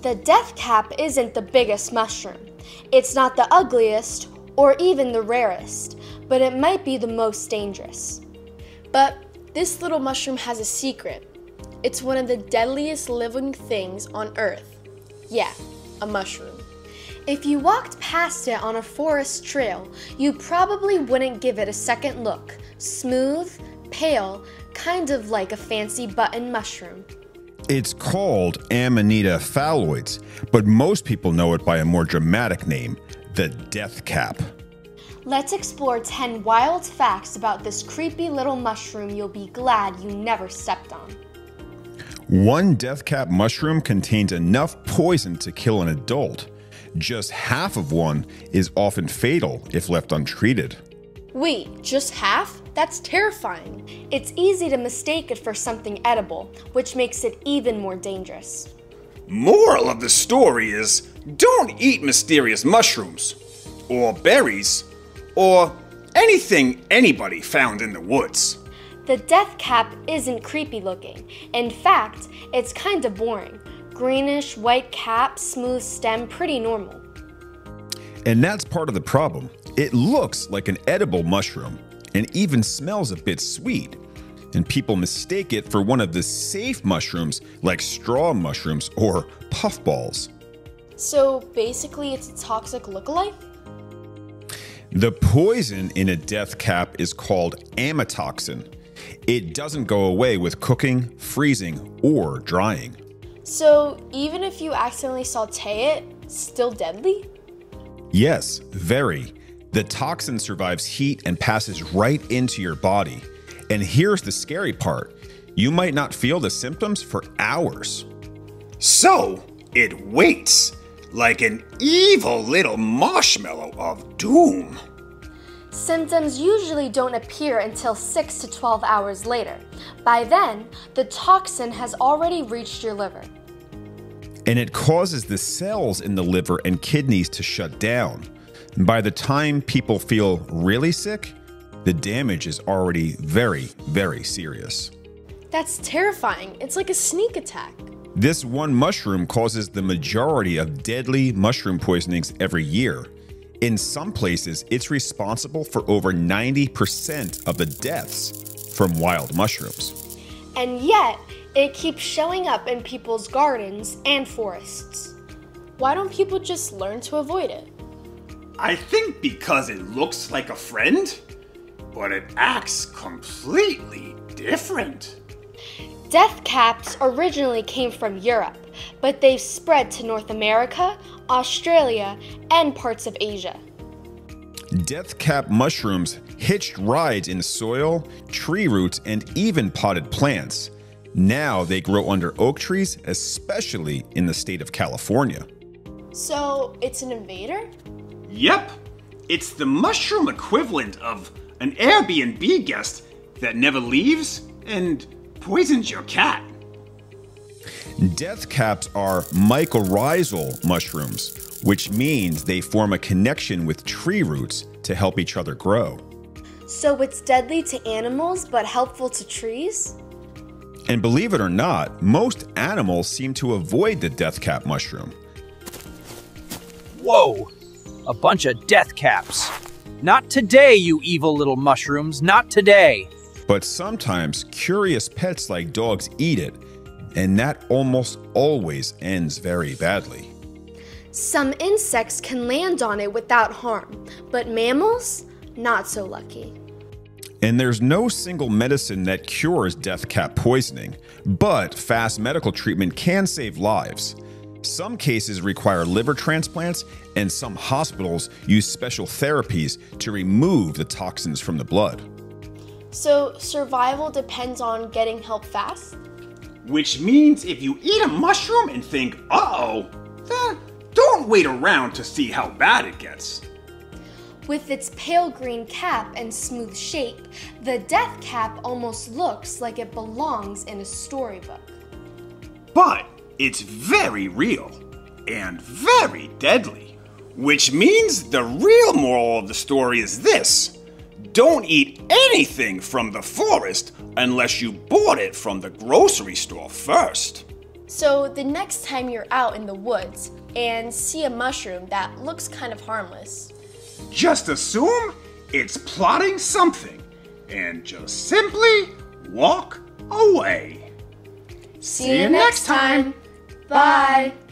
The death cap isn't the biggest mushroom. It's not the ugliest or even the rarest, but it might be the most dangerous. But this little mushroom has a secret. It's one of the deadliest living things on Earth. Yeah, a mushroom. If you walked past it on a forest trail, you probably wouldn't give it a second look. Smooth, pale, kind of like a fancy button mushroom. It's called Amanita phalloides, but most people know it by a more dramatic name, the death cap. Let's explore 10 wild facts about this creepy little mushroom you'll be glad you never stepped on. One death cap mushroom contains enough poison to kill an adult. Just half of one is often fatal if left untreated. Wait, just half? That's terrifying. It's easy to mistake it for something edible, which makes it even more dangerous. Moral of the story is, don't eat mysterious mushrooms, or berries, or anything anybody found in the woods. The death cap isn't creepy looking. In fact, it's kind of boring. Greenish, white cap, smooth stem, pretty normal. And that's part of the problem. It looks like an edible mushroom and even smells a bit sweet. And people mistake it for one of the safe mushrooms like straw mushrooms or puffballs. So basically it's a toxic lookalike? The poison in a death cap is called amatoxin. It doesn't go away with cooking, freezing, or drying. So even if you accidentally saute it, still deadly? Yes, very. The toxin survives heat and passes right into your body. And here's the scary part. You might not feel the symptoms for hours. So, it waits like an evil little marshmallow of doom. Symptoms usually don't appear until 6 to 12 hours later. By then, the toxin has already reached your liver. And it causes the cells in the liver and kidneys to shut down. And by the time people feel really sick, the damage is already very, very serious. That's terrifying. It's like a sneak attack. This one mushroom causes the majority of deadly mushroom poisonings every year. In some places, it's responsible for over 90% of the deaths from wild mushrooms. And yet, it keeps showing up in people's gardens and forests. Why don't people just learn to avoid it? I think because it looks like a friend, but it acts completely different. Death caps originally came from Europe, but they've spread to North America, Australia, and parts of Asia. Death cap mushrooms hitched rides in soil, tree roots, and even potted plants. Now they grow under oak trees, especially in the state of California. So it's an invader? Yep, it's the mushroom equivalent of an Airbnb guest that never leaves and poisons your cat. Death caps are mycorrhizal mushrooms, which means they form a connection with tree roots to help each other grow. So it's deadly to animals but helpful to trees? And believe it or not, most animals seem to avoid the death cap mushroom. Whoa! A bunch of death caps. Not today, you evil little mushrooms, not today. But sometimes curious pets like dogs eat it, and that almost always ends very badly. Some insects can land on it without harm, but mammals? Not so lucky. And there's no single medicine that cures death cap poisoning, but fast medical treatment can save lives. Some cases require liver transplants, and some hospitals use special therapies to remove the toxins from the blood. So survival depends on getting help fast? Which means if you eat a mushroom and think, uh-oh, then don't wait around to see how bad it gets. With its pale green cap and smooth shape, the death cap almost looks like it belongs in a storybook. But it's very real and very deadly. Which means the real moral of the story is this: don't eat anything from the forest unless you bought it from the grocery store first. So the next time you're out in the woods and see a mushroom that looks kind of harmless, just assume it's plotting something and just simply walk away. See you next time. Bye.